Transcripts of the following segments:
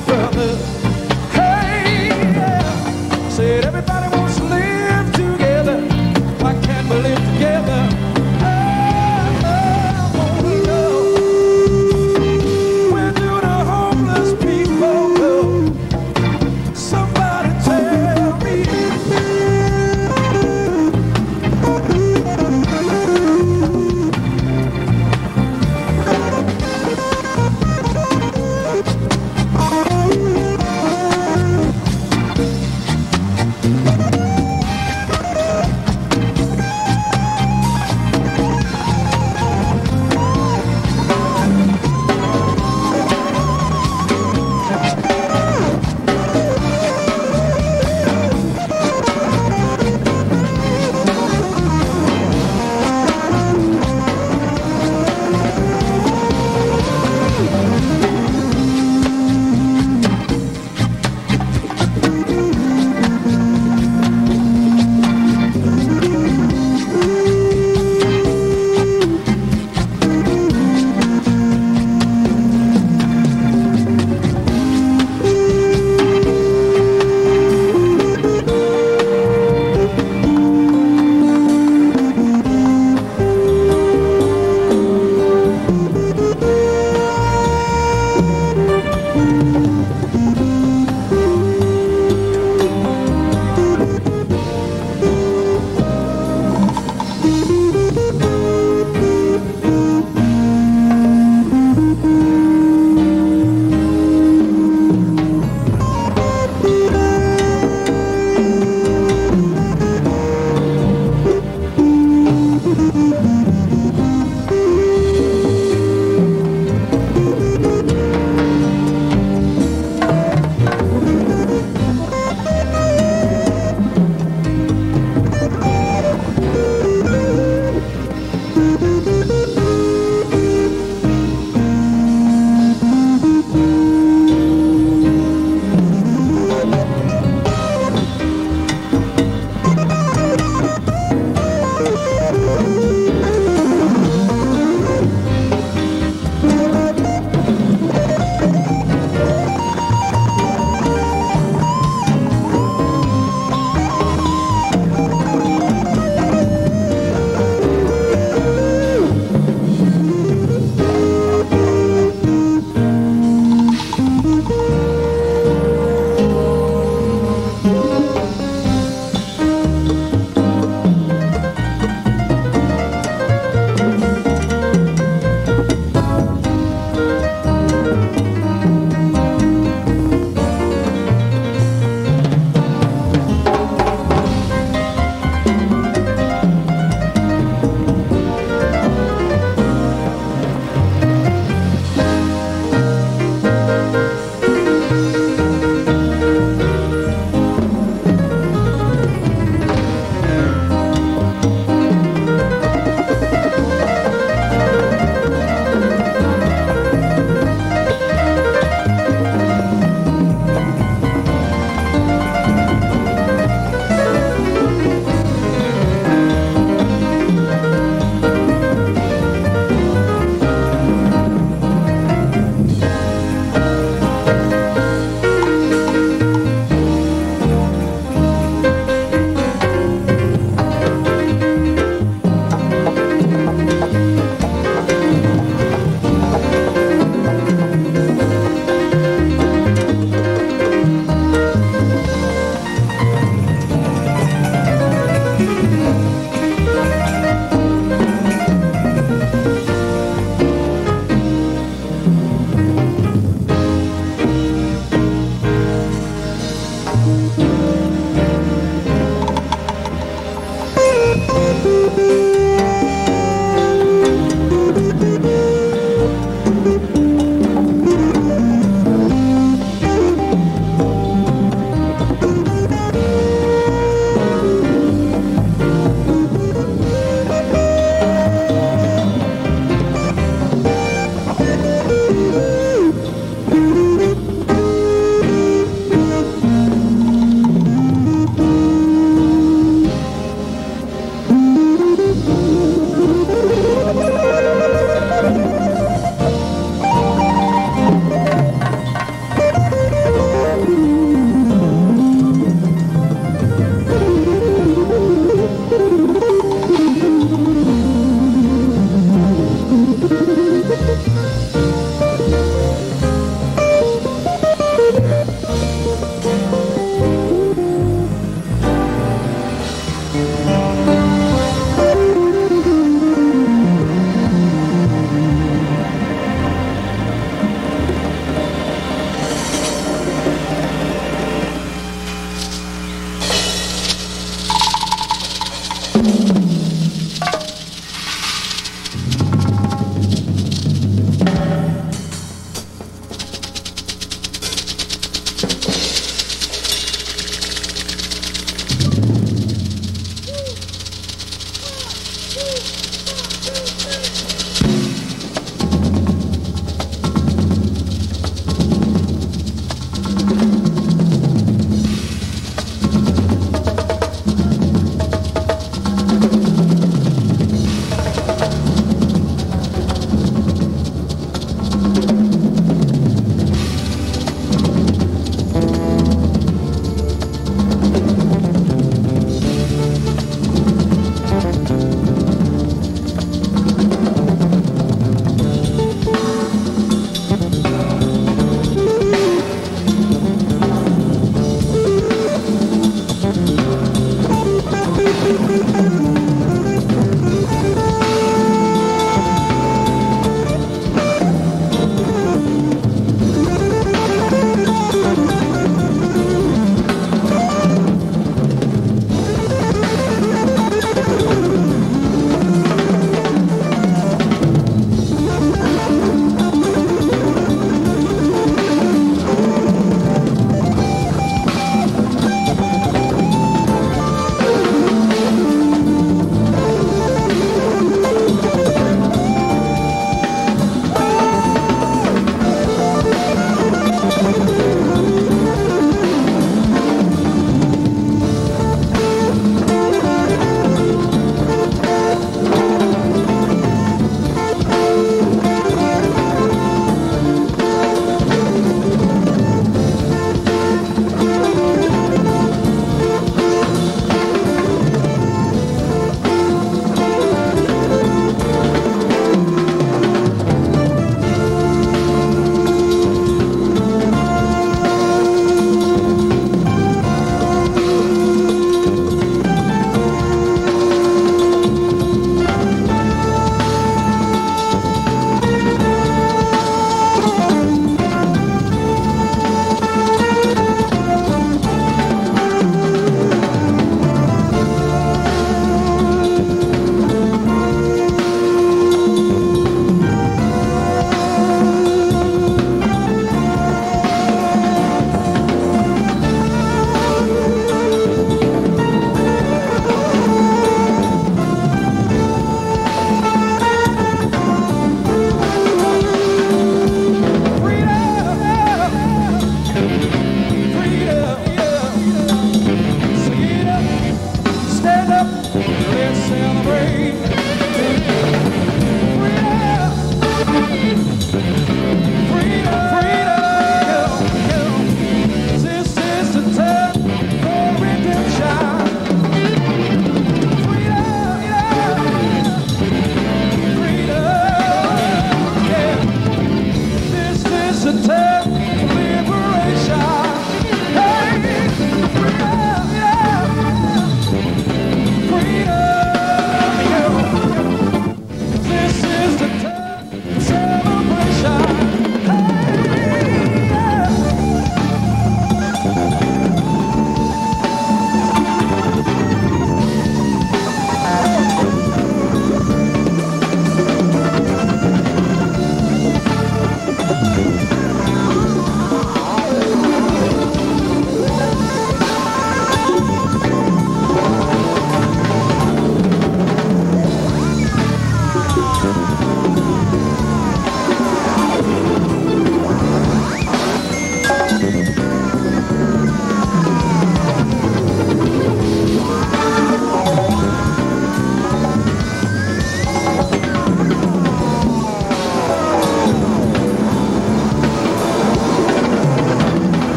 my brother. Hey, yeah. Said everybody wants to live together. Why can't we live together? I wanna know, where do the homeless people go? Somebody tell me.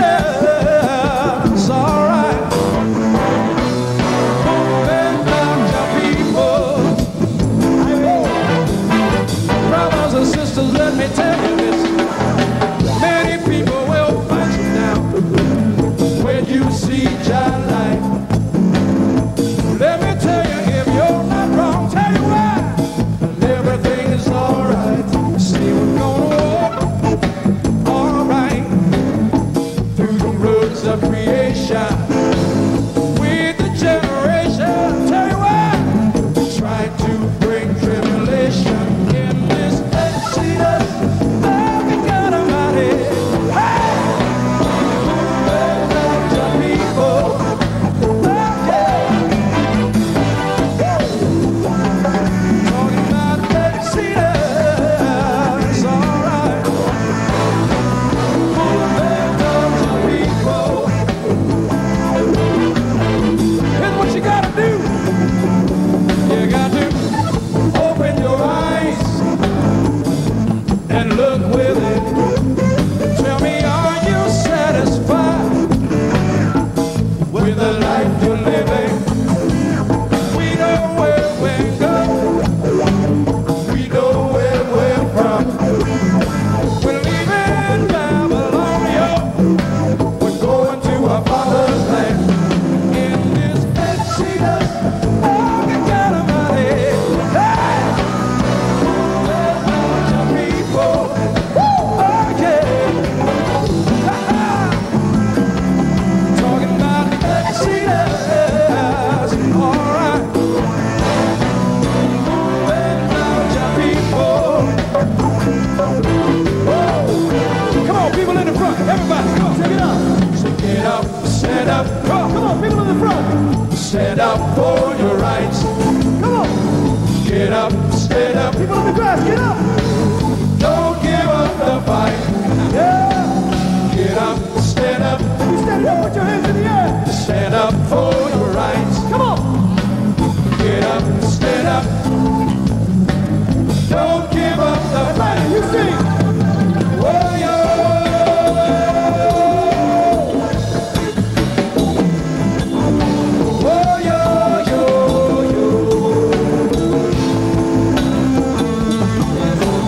it's alright. Moving down your people. Brothers and sisters, let me tell you this. Many people will fight you down when you see your light. Let me tell you, if you're not wrong, tell you why. Everything is alright. See, we're gonna walk alright through the roads of creation with the generation. Tell you why. Try to bring tribulation in this exodus. Oh, God Almighty. Hey! Moving up your people. Oh, yeah. Talking about exodus. Alright. Moving up your people. Here's what you gotta do. You got to open your eyes and look within. Tell me, are you satisfied with the life you're living? We know where we're going. We know where we're from. We're leaving Babylon, yo. We're going to our Father's land. In this exodus, oh, God Almighty. Hey! Moving out your people. Woo! Oh, yeah. Ha-ha! Talking about exodus. All right. Moving out your people. Whoa. Come on, people in the front. Everybody, come on, take it up. So get up, stand up. Come on, people in the front. Stand up for your rights. Come on. Get up, stand up. People in the grass, get up. Don't give up the fight. Yeah. Get up, stand up. You stand up, put your hands in the air. Stand up for your rights. Come on. Get up, stand up. Don't give up the fight. You sing. Whoa, yo. Whoa, yo, yo, yo.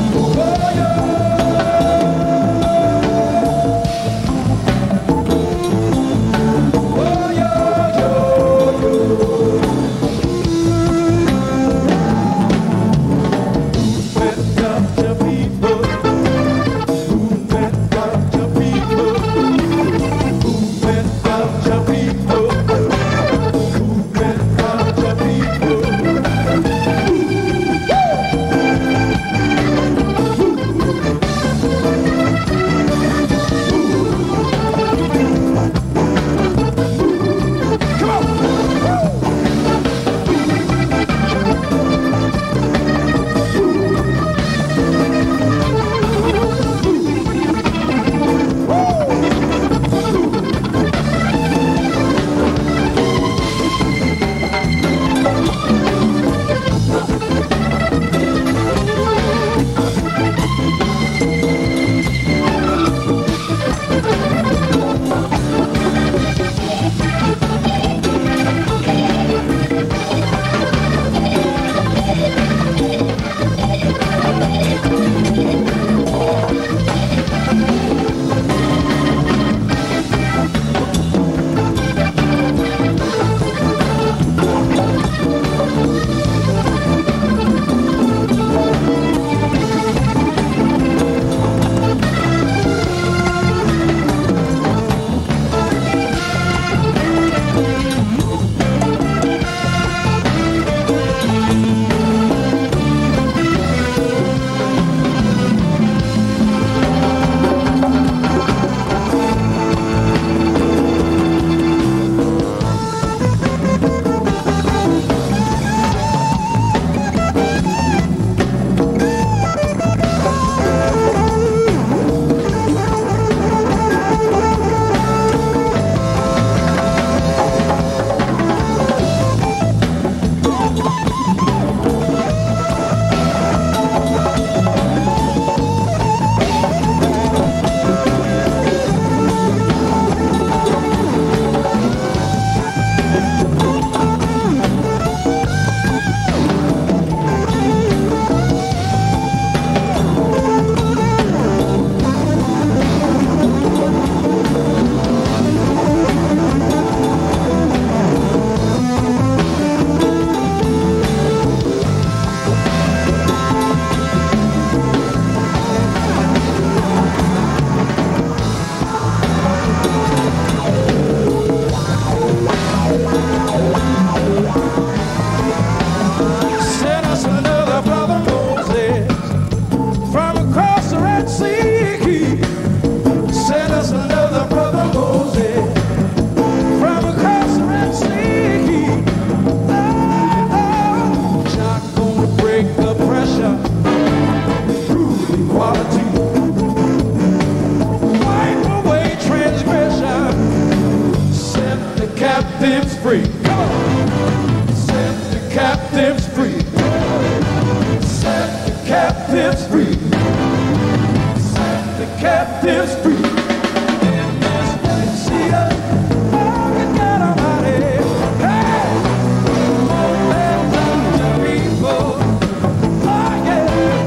captives free. Come on. Set the captives free. Set the captives free. Set the captives free. In this place, see us. Oh, good God Almighty. Hey! Oh, let the people. Oh, yeah.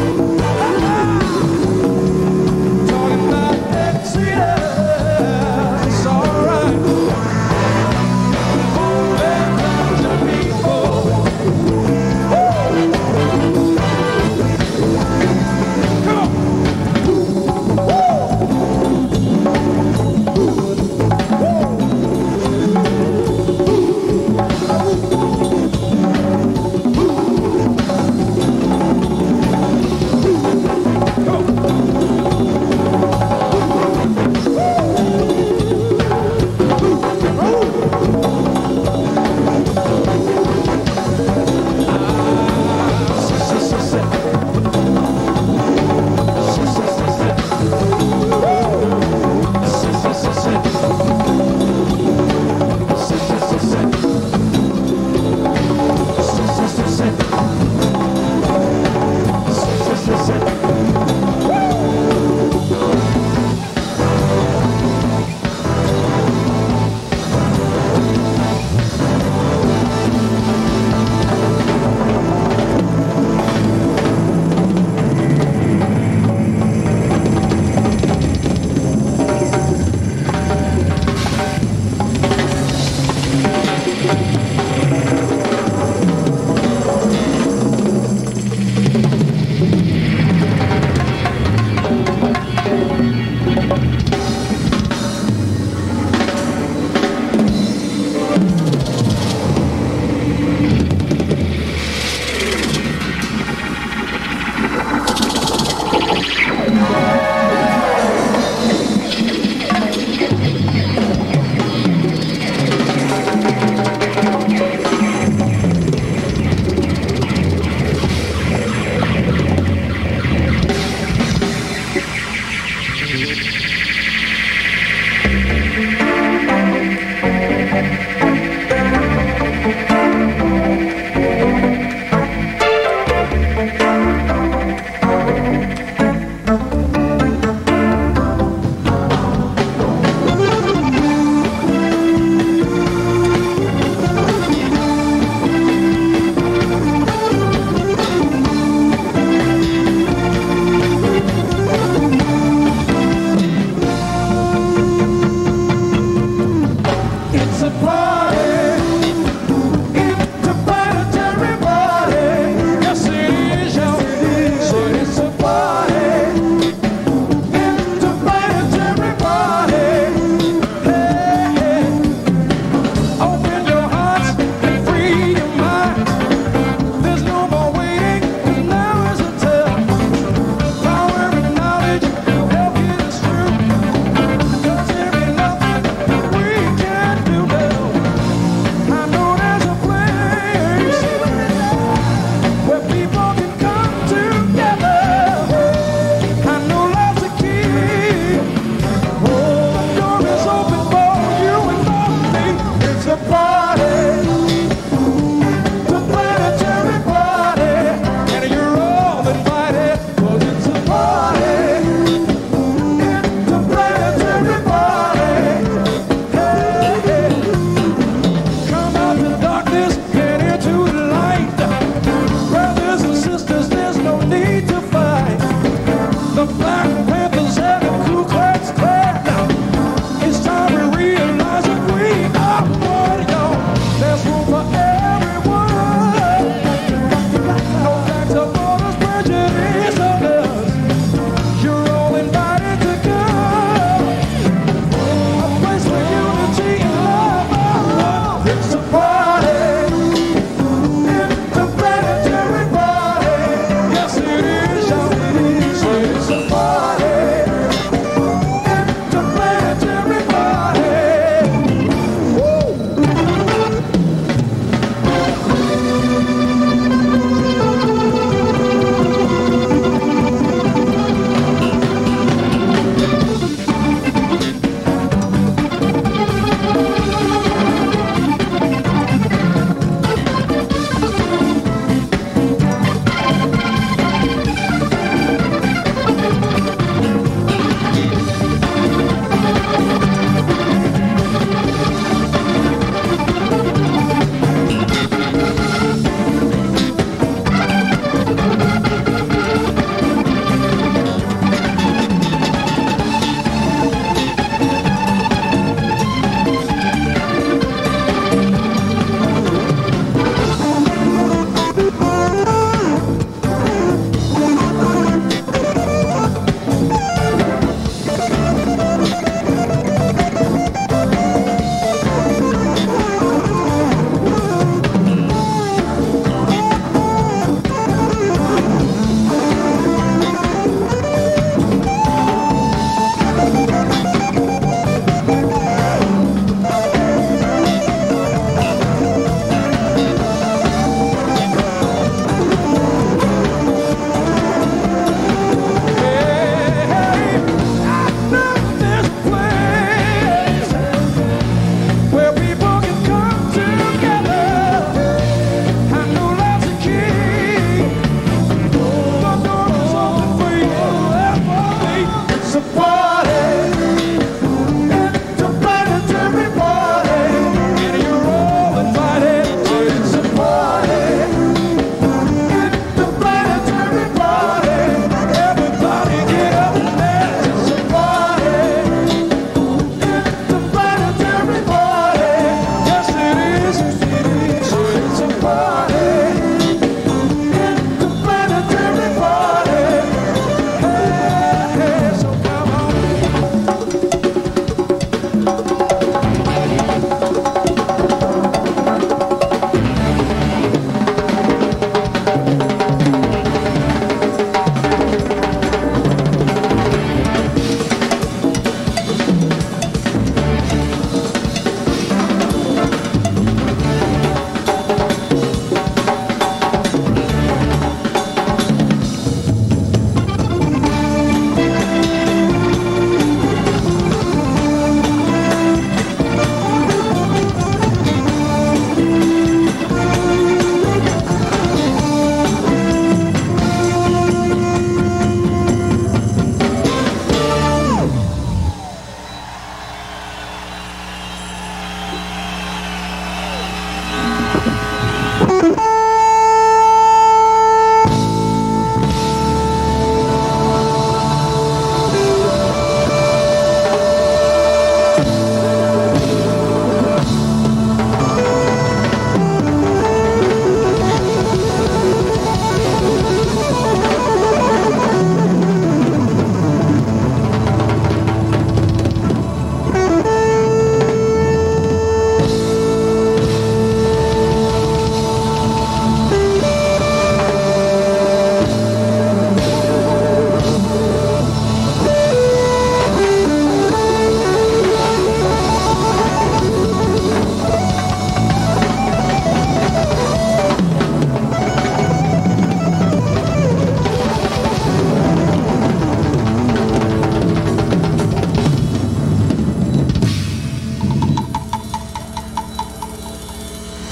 Talking about Exodus. It's all right. Oh, let the people.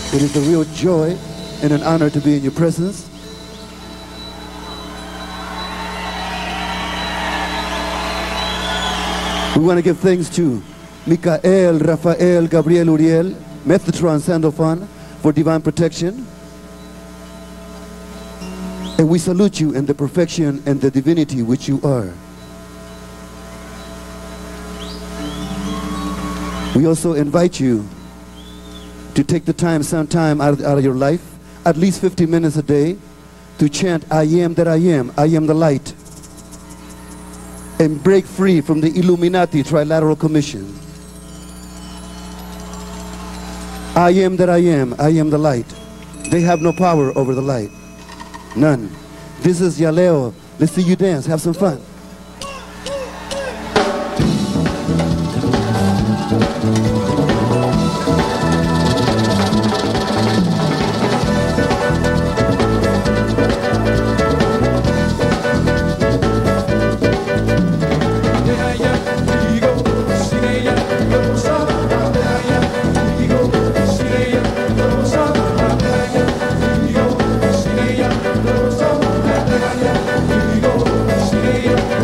It is a real joy and an honor to be in your presence. We want to give thanks to Mikael, Rafael, Gabriel, Uriel, Methatron, Sandalphon for divine protection. And we salute you in the perfection and the divinity which you are. We also invite you to take the time, some time out of your life, at least 50 minutes a day, to chant, I am that I am the light, and break free from the Illuminati Trilateral Commission. I am that I am the light. They have no power over the light. None. This is Yaleo. Let's see you dance. Have some fun. Yeah.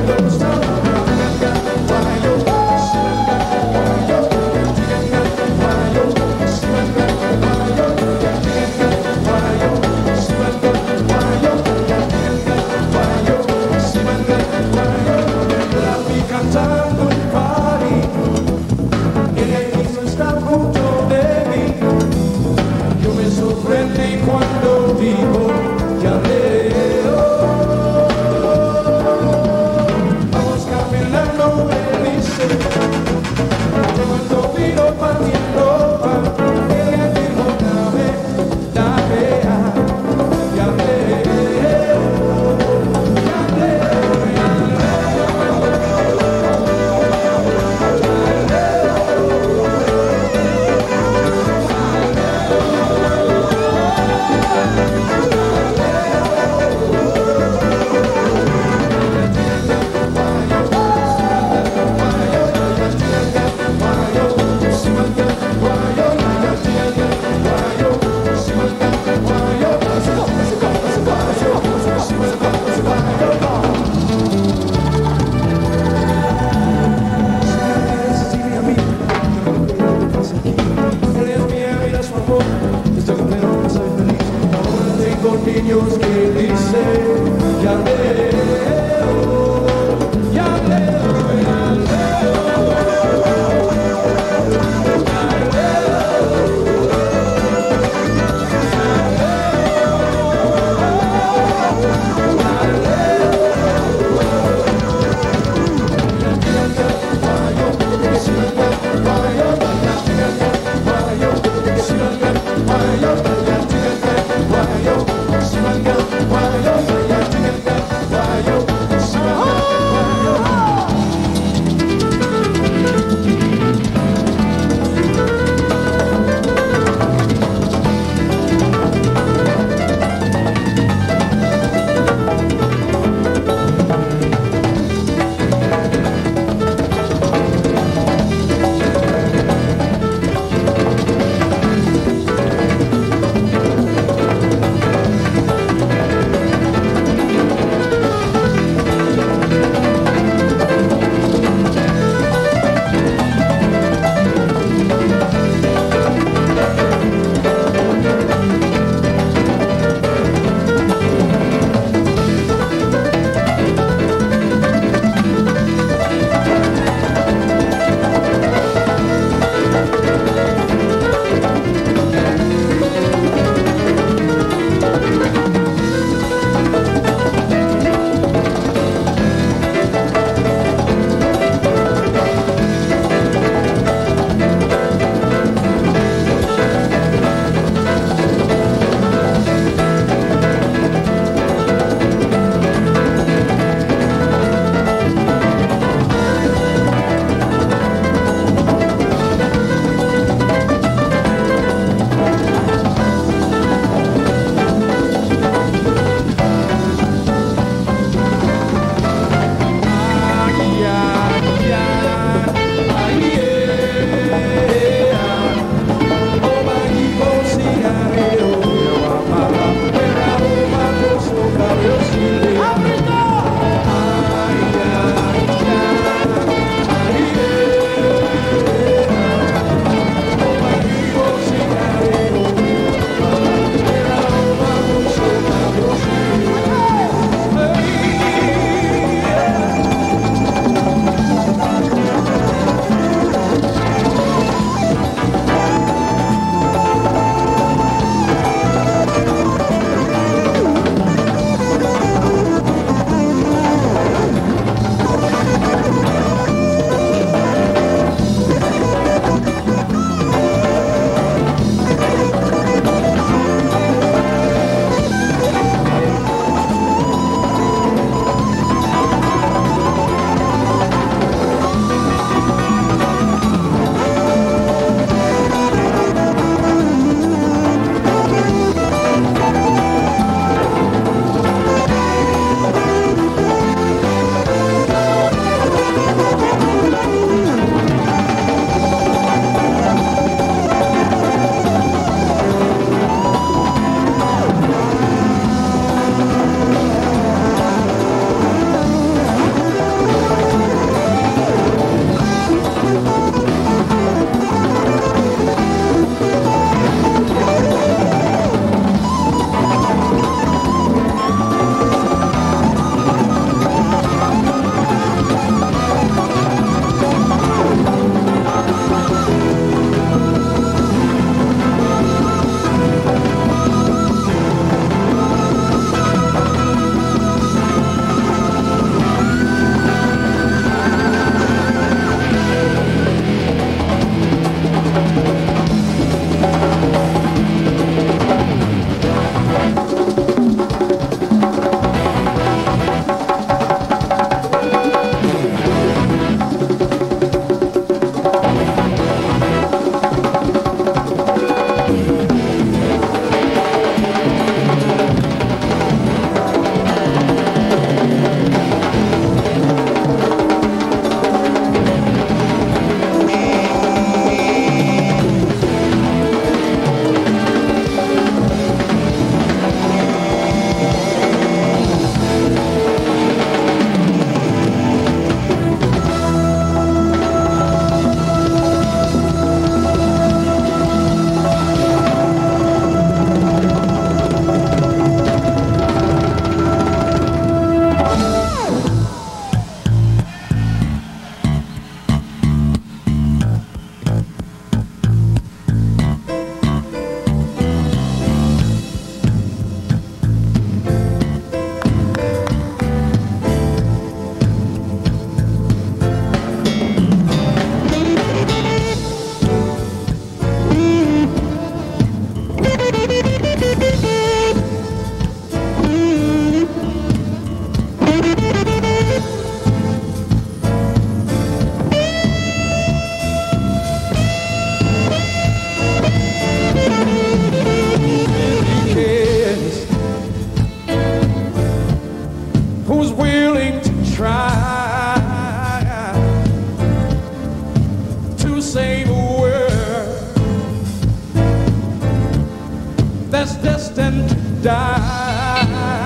destined to die.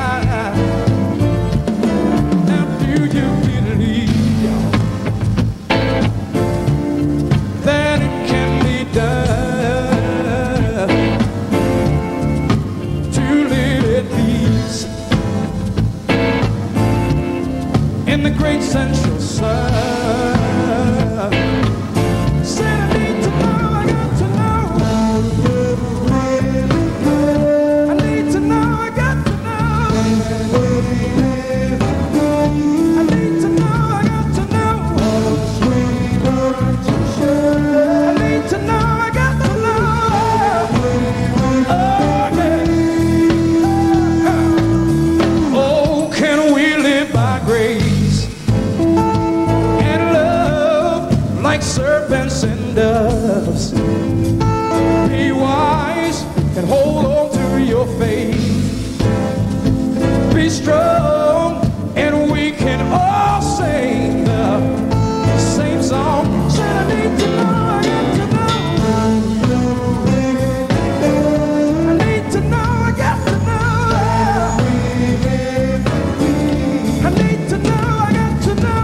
Now do you believe that it can be done to live at peace in the great central sun? Said I need to know, I got to know. I need to know, I got to know. I need to know, I got to know. I need to know, I got to know. Oh, yeah. Oh, can we live by grace and love like serpents and doves? Be wise and hold on to your faith. Be strong and we can all sing the same song. Said I need to know, I got to know. I need to know, I got to know. I need to know, I got to know.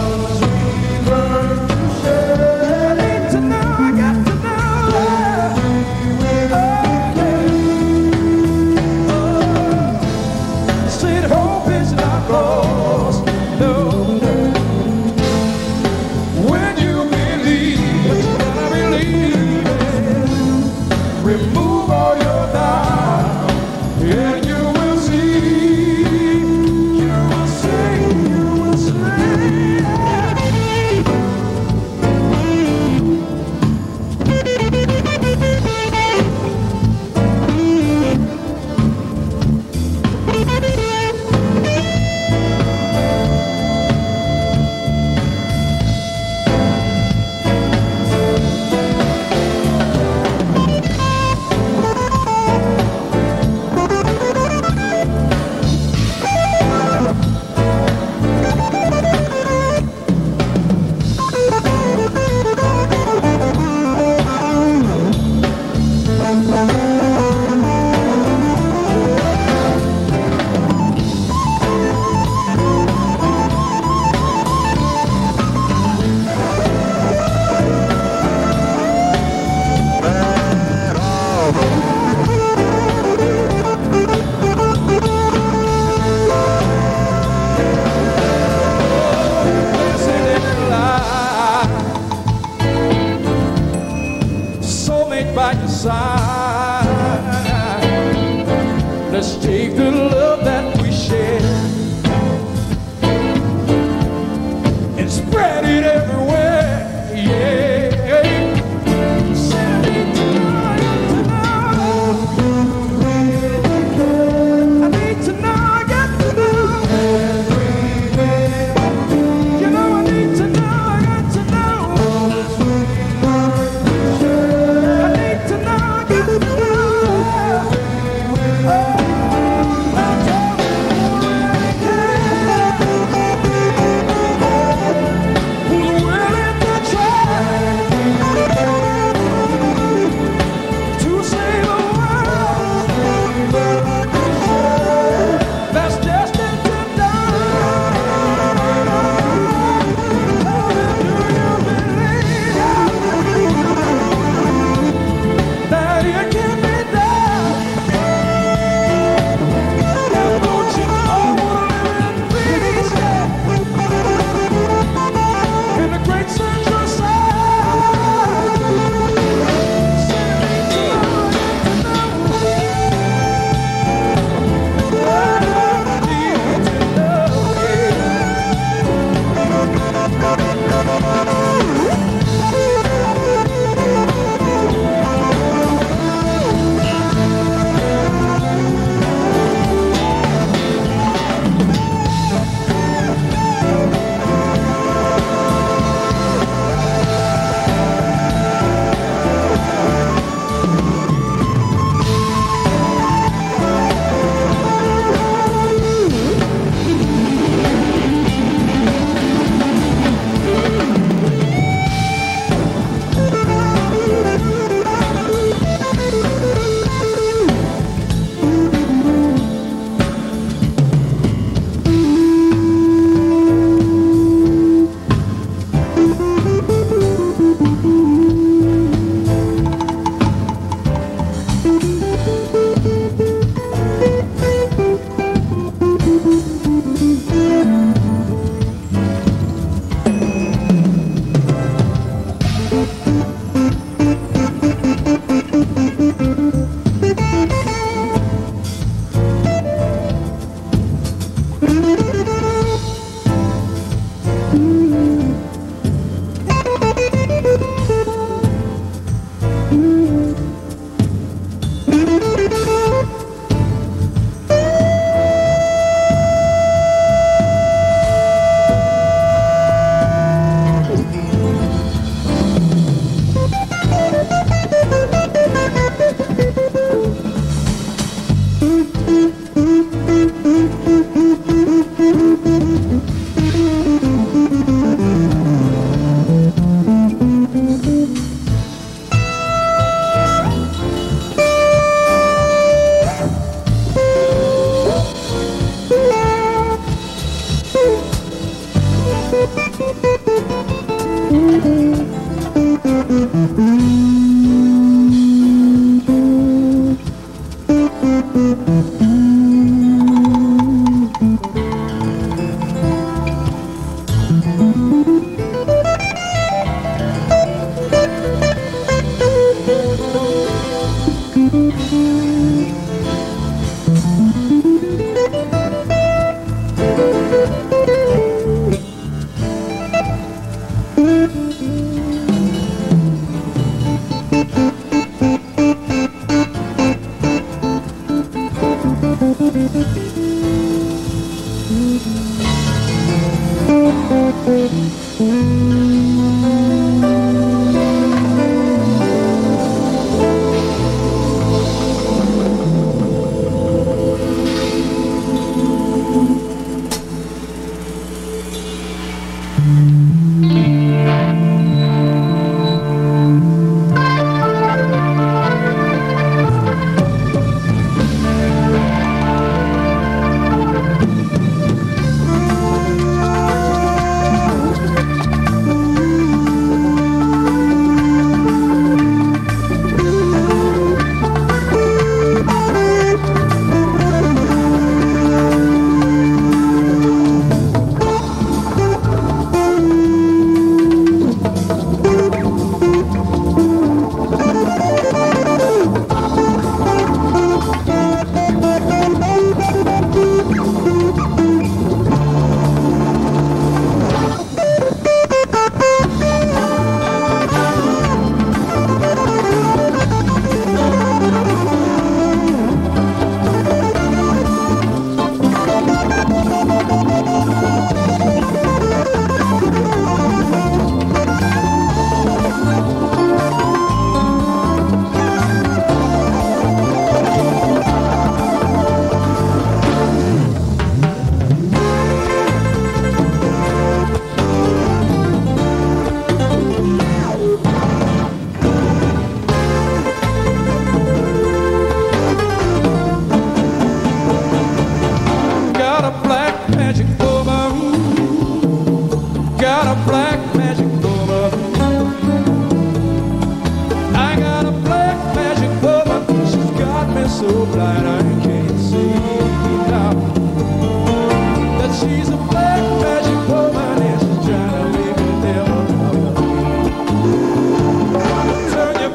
I need to know, I got to know. Said hope is not lost. No, no. When you believe, and I believe it, remove all your doubt, and you will see, you will see, you will see. Soulmate by your side. Let's take the love that we share and spread it everywhere. Yeah. Said I need to know, I got to know. I need to know, I got to know. You know I need to know, I got to know. I need to know, I got to know.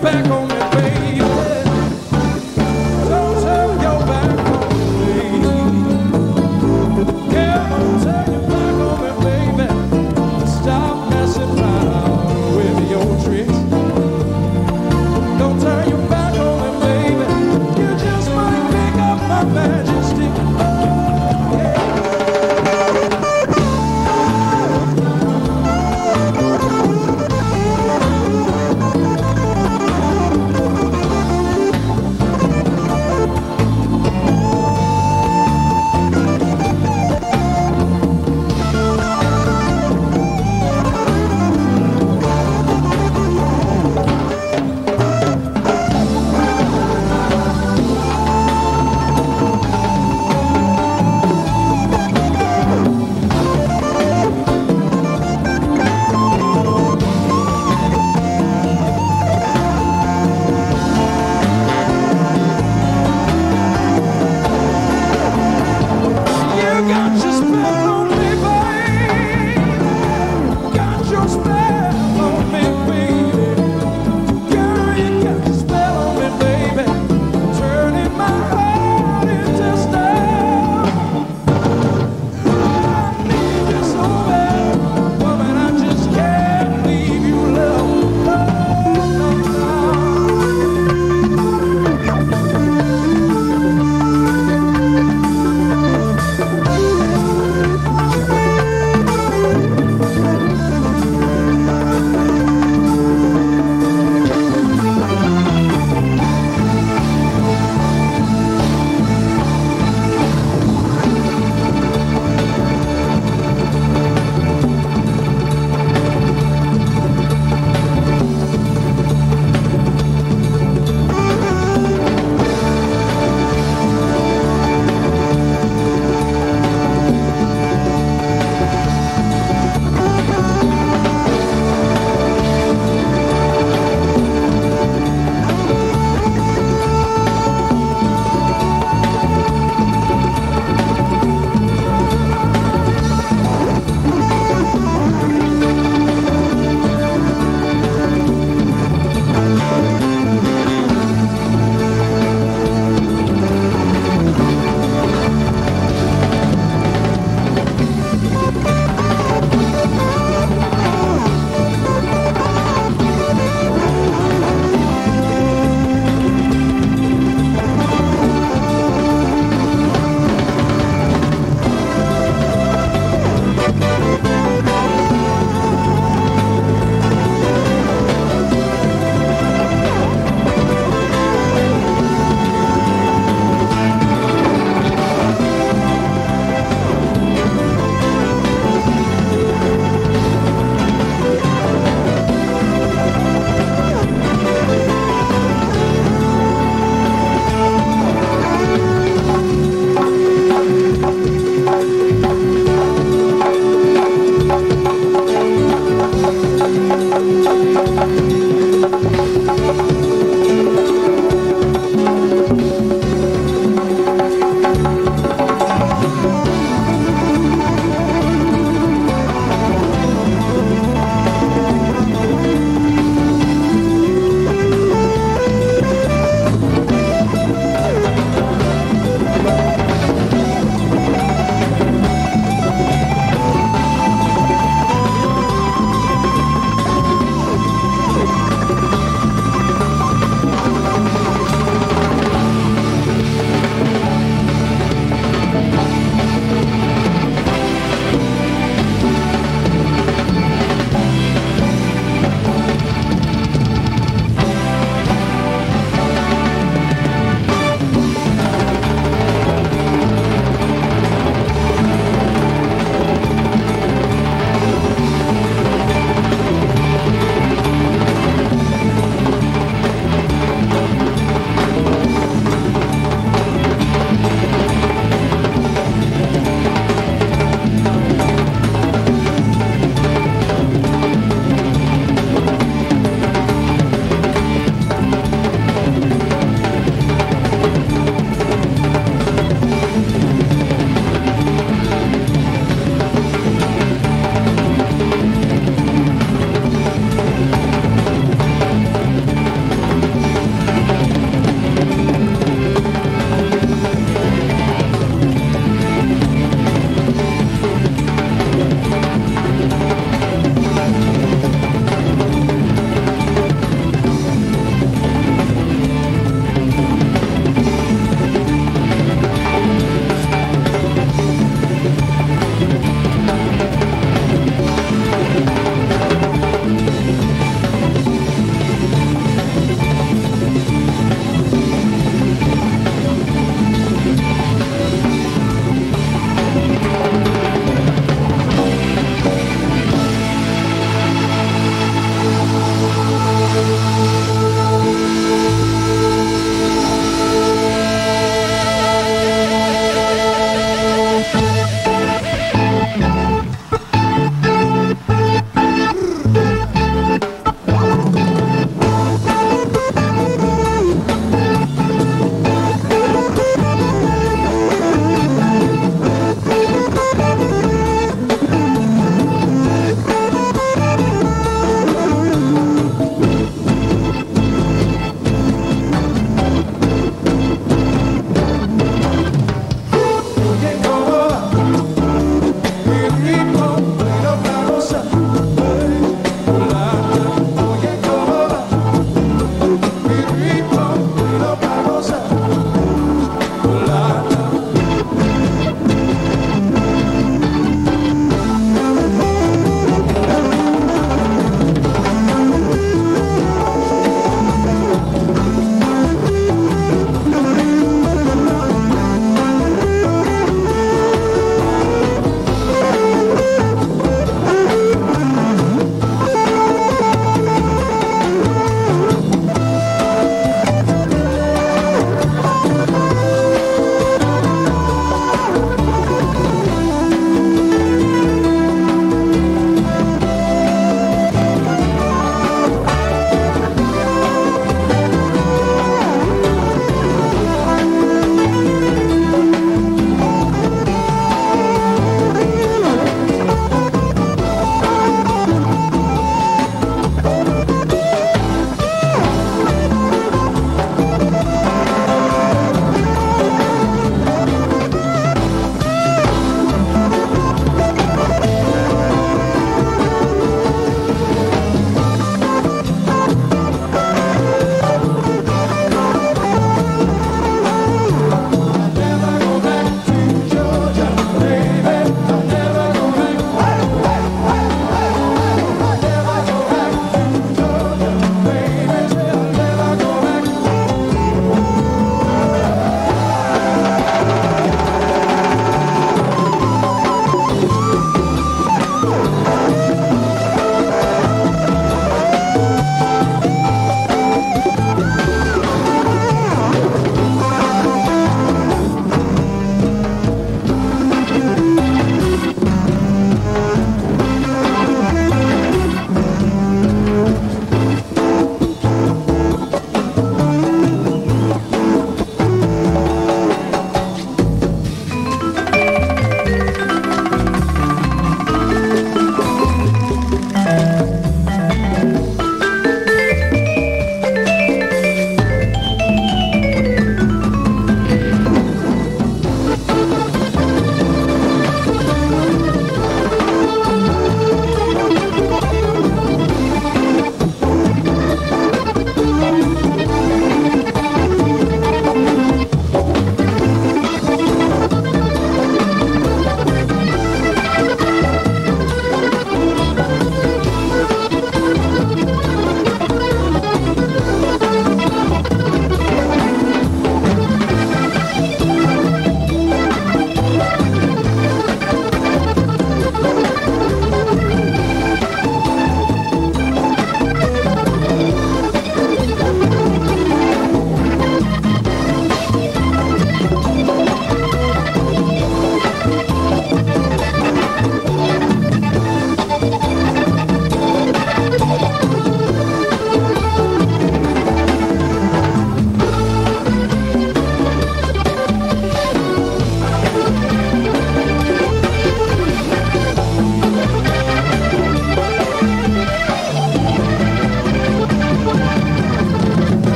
back on me, baby. Don't turn your back on me, baby. Yeah, don't turn your back on me, baby. Stop messing around with your tricks. Don't turn your back on me, baby. You just might pick up my majesty.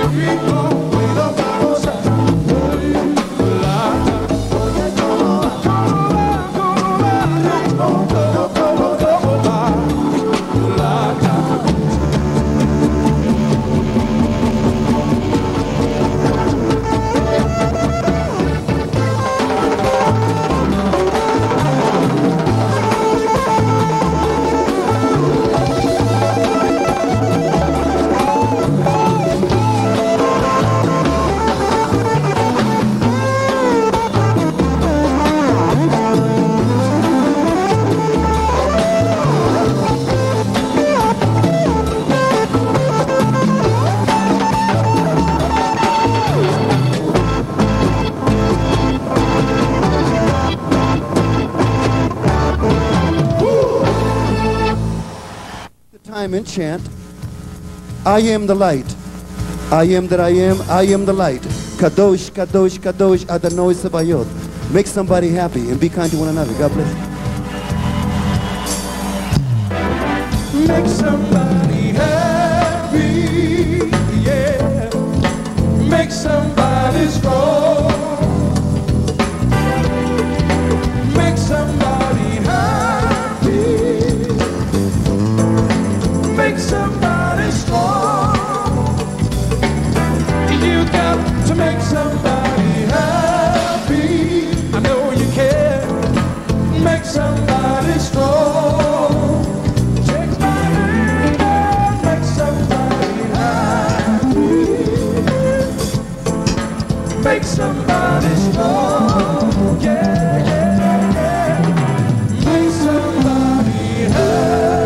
And chant, I am the light. I am that I am. I am the light. Kadosh, Kadosh, Kadosh, Adonai Sabayot. Make somebody happy and be kind to one another. God bless you. Make somebody happy, yeah. Make somebody strong. Make somebody happy. Make somebody strong. You got to make somebody happy. I know you can. Make somebody strong. Take my hand and make somebody happy. Make somebody strong. Yeah, yeah, yeah. Make somebody happy.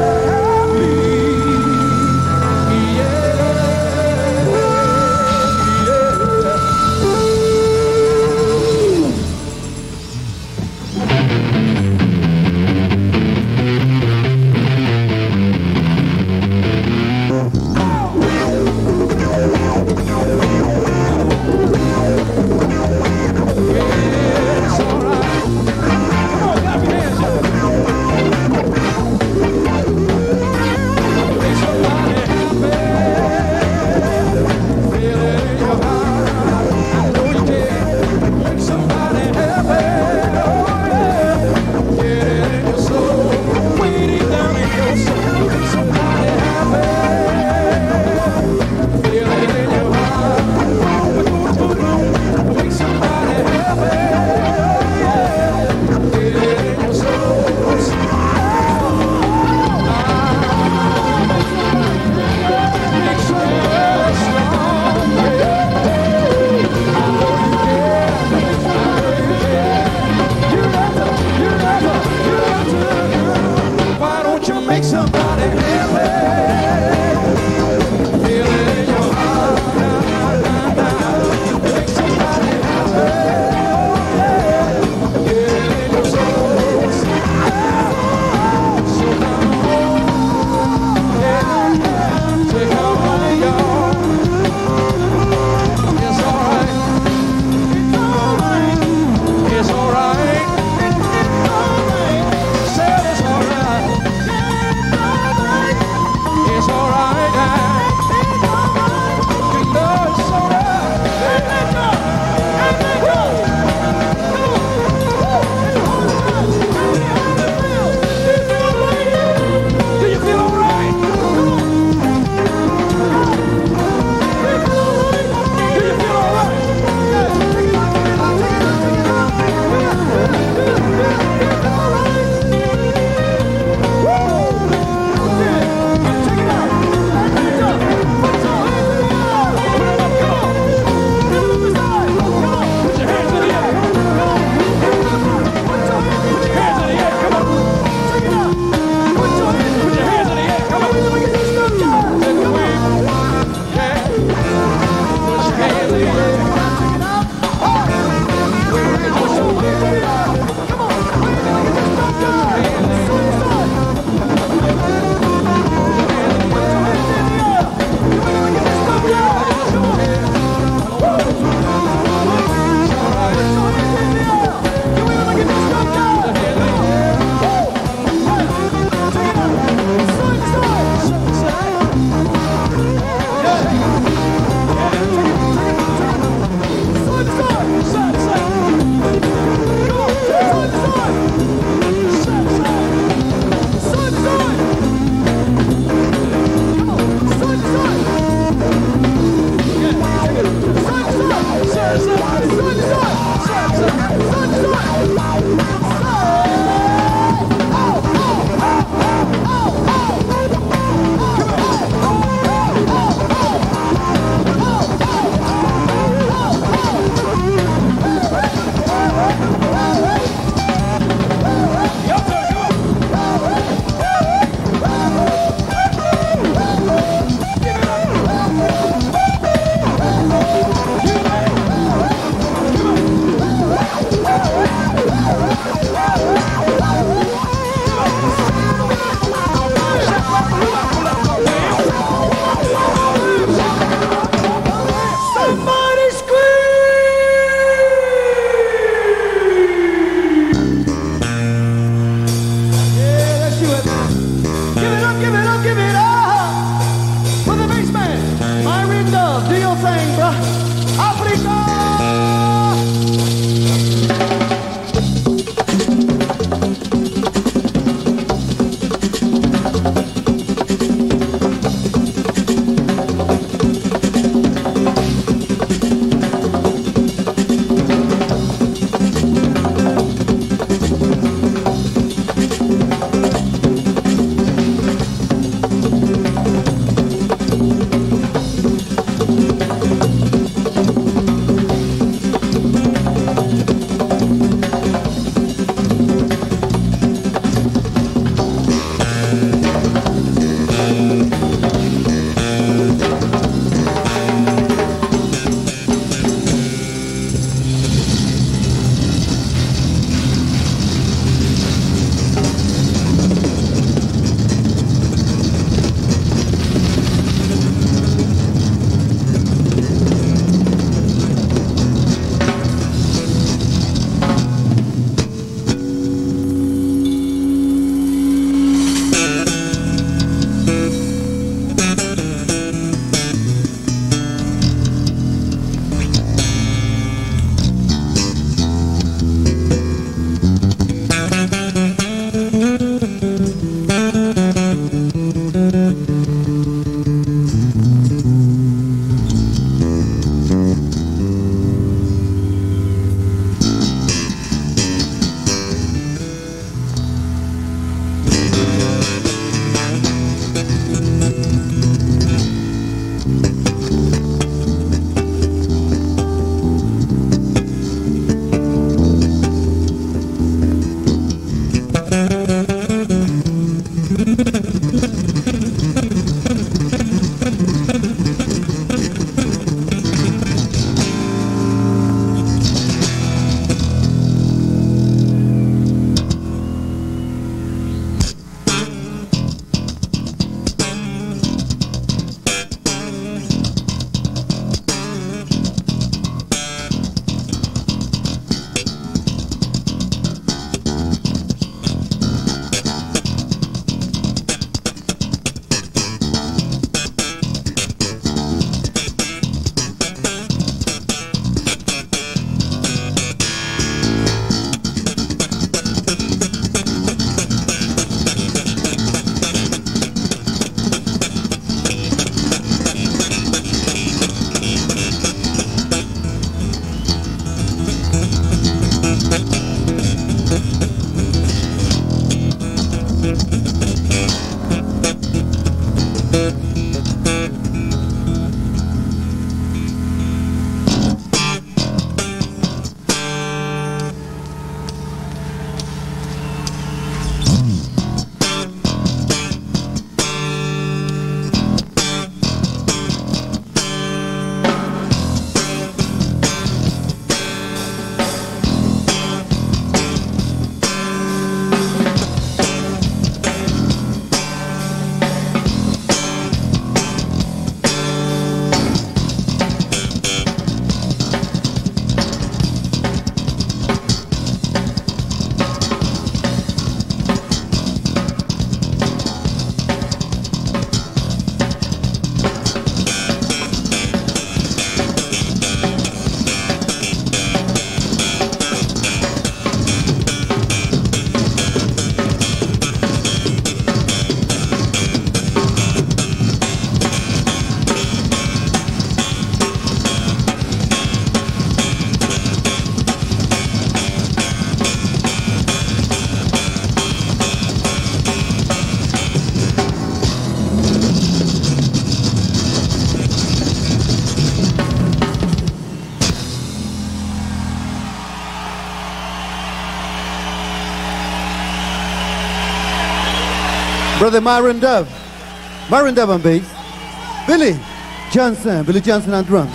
Brother Myron Dove. Myron Dove on bass. Billy Johnson on drums.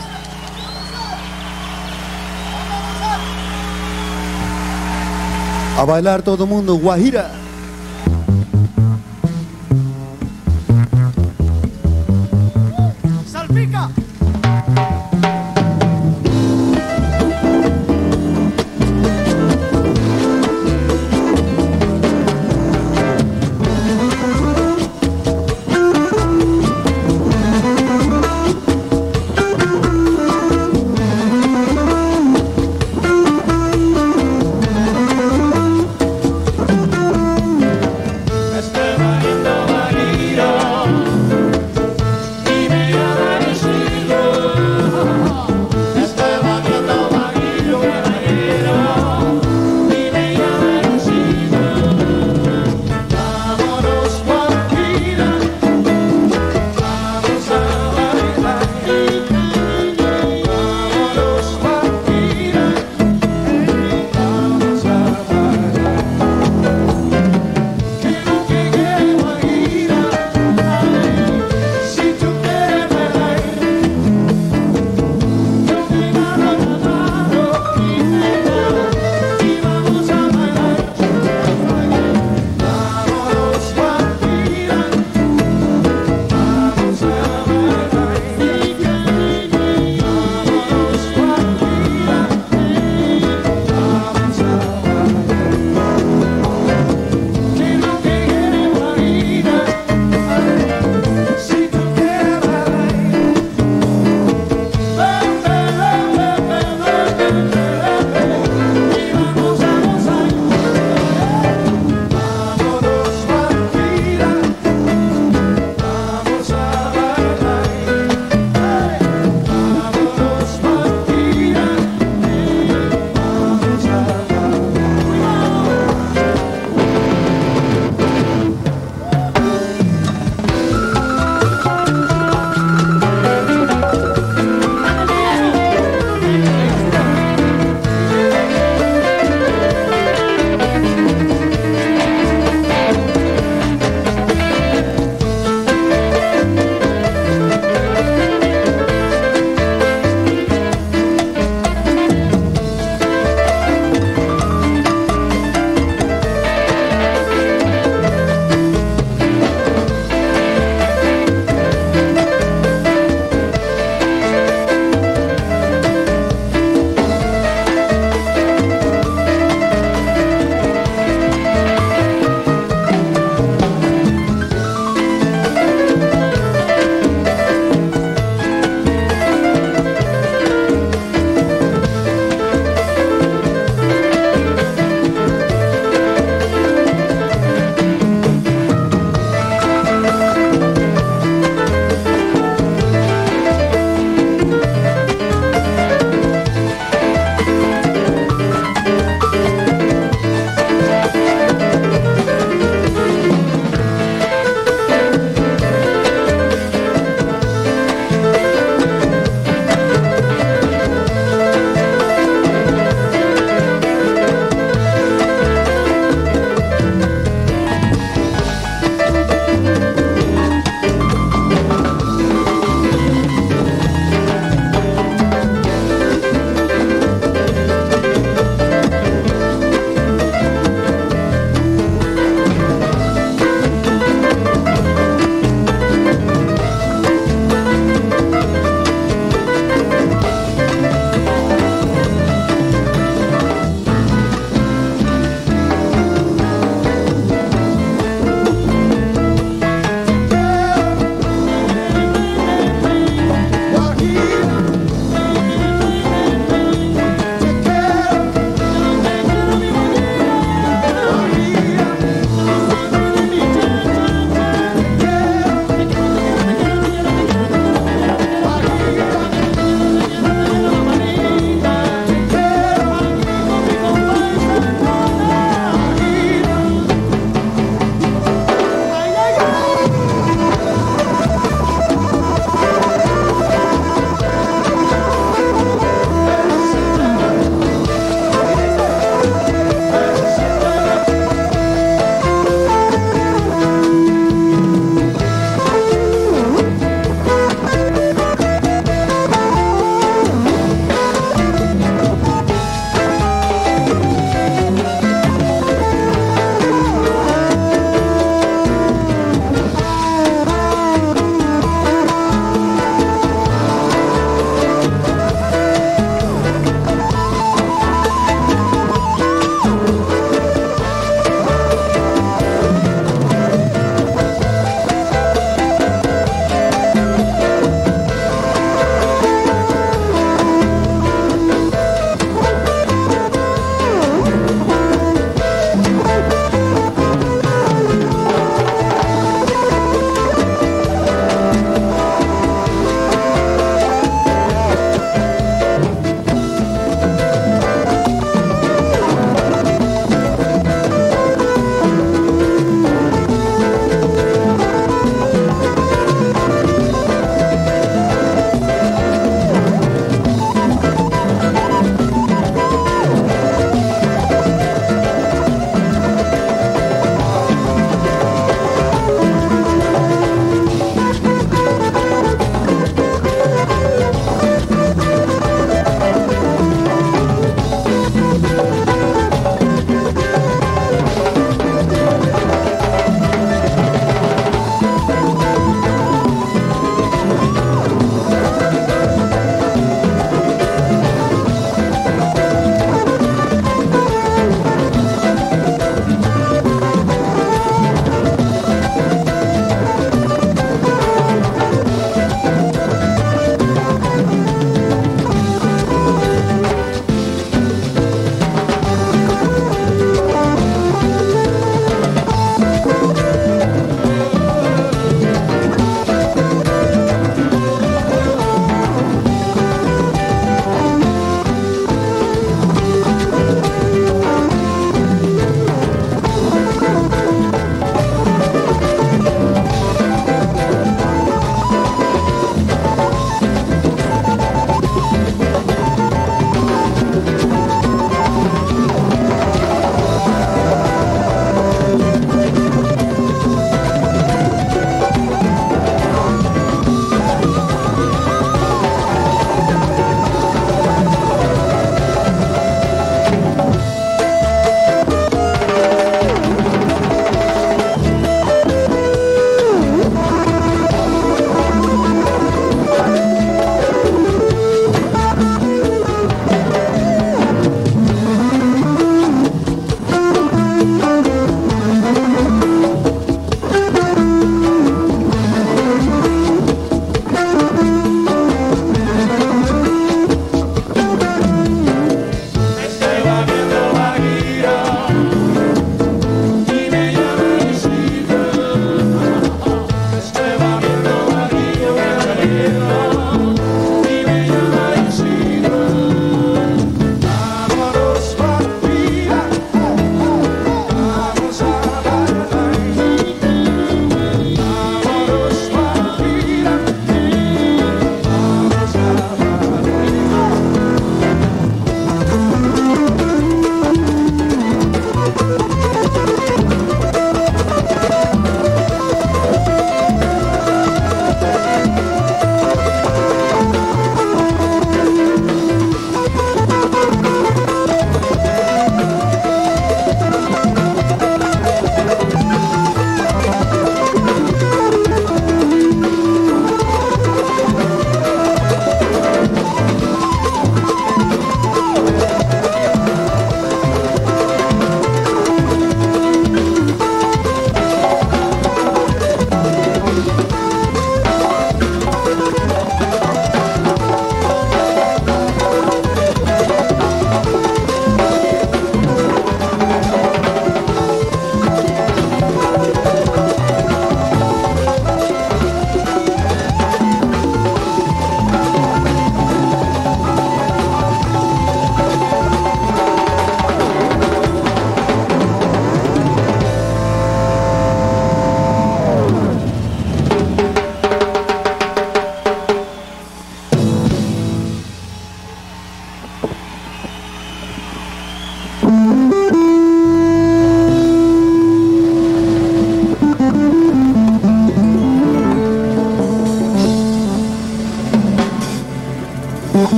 A bailar todo mundo, Guajira. Salpica.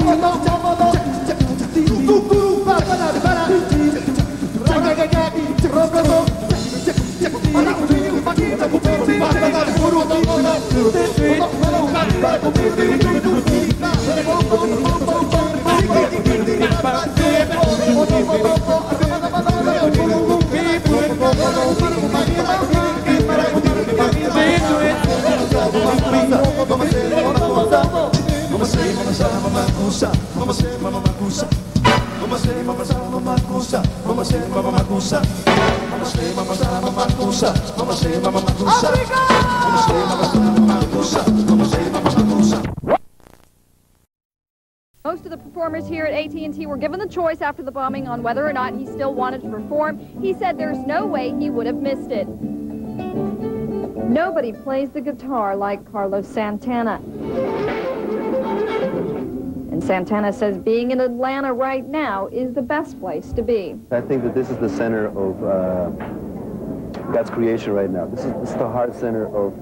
Most of the performers here at AT&T were given the choice after the bombing on whether or not he still wanted to perform. He said there's no way he would have missed it. Nobody plays the guitar like Carlos Santana. And Santana says being in Atlanta right now is the best place to be. I think that this is the center of God's creation right now. This is the heart center of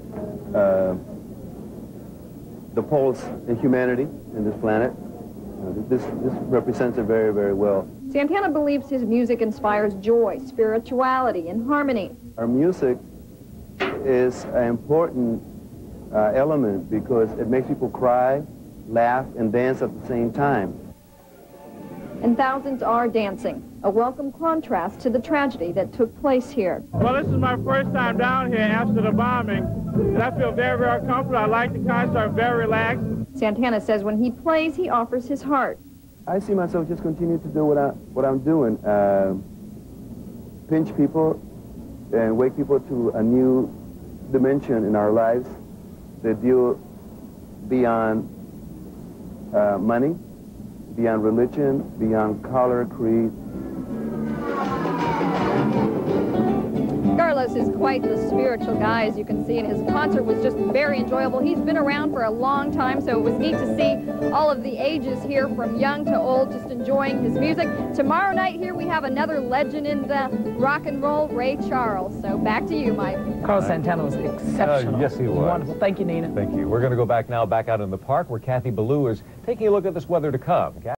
the pulse in humanity, in this planet. This represents it very, very well. Santana believes his music inspires joy, spirituality, and harmony. Our music is an important element because it makes people cry, laugh, and dance at the same time. And thousands are dancing, a welcome contrast to the tragedy that took place here. Well, this is my first time down here after the bombing, and I feel very, very comfortable. I like the concert. I'm very relaxed. Santana says when he plays, he offers his heart. I see myself just continue to do what I'm doing. Pinch people and wake people to a new dimension in our lives that deal beyond money, beyond religion, beyond color, creed. Carlos is quite the spiritual guy, as you can see, and his concert was just very enjoyable. He's been around for a long time, so it was neat to see all of the ages here, from young to old, just enjoying his music. Tomorrow night here we have another legend in the rock and roll, Ray Charles. So back to you, Mike. Carlos Santana was exceptional. Yes, he was. Wonderful. Thank you, Nina. Thank you. We're going to go back now, back out in the park, where Kathy Ballou is taking a look at this weather to come.